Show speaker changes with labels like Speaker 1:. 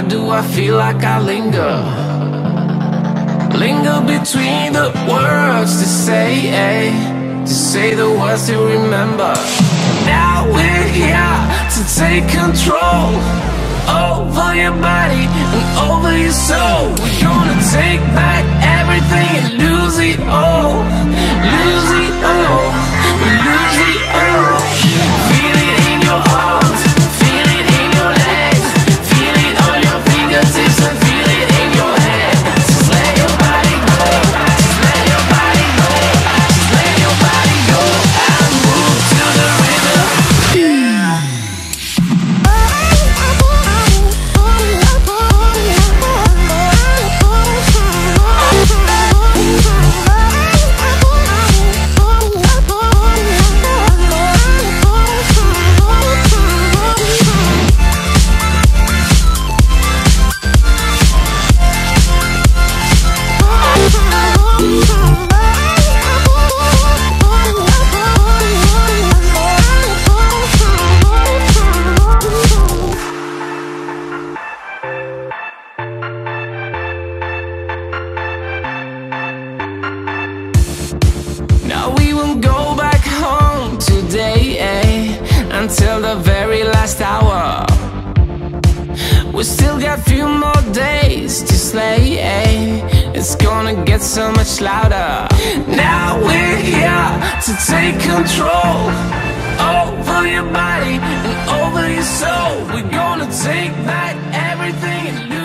Speaker 1: do I feel like I linger? Linger between the words to say the words to remember. Now we're here to take control over your body and over your soul. We're gonna take back everything and lose it all. Lose it all. Lose it all. Feel it in your arms, feel it in your legs, feel it on your fingertips and feel it in your head. Just let your body go, just let your body go, just let your body go and move to the rhythm. Now we won't go back home today, until the very last hour. We still got few more days to slay, it's gonna get so much louder. Now we're here to take control over your body and over your soul. We're gonna take back everything and lose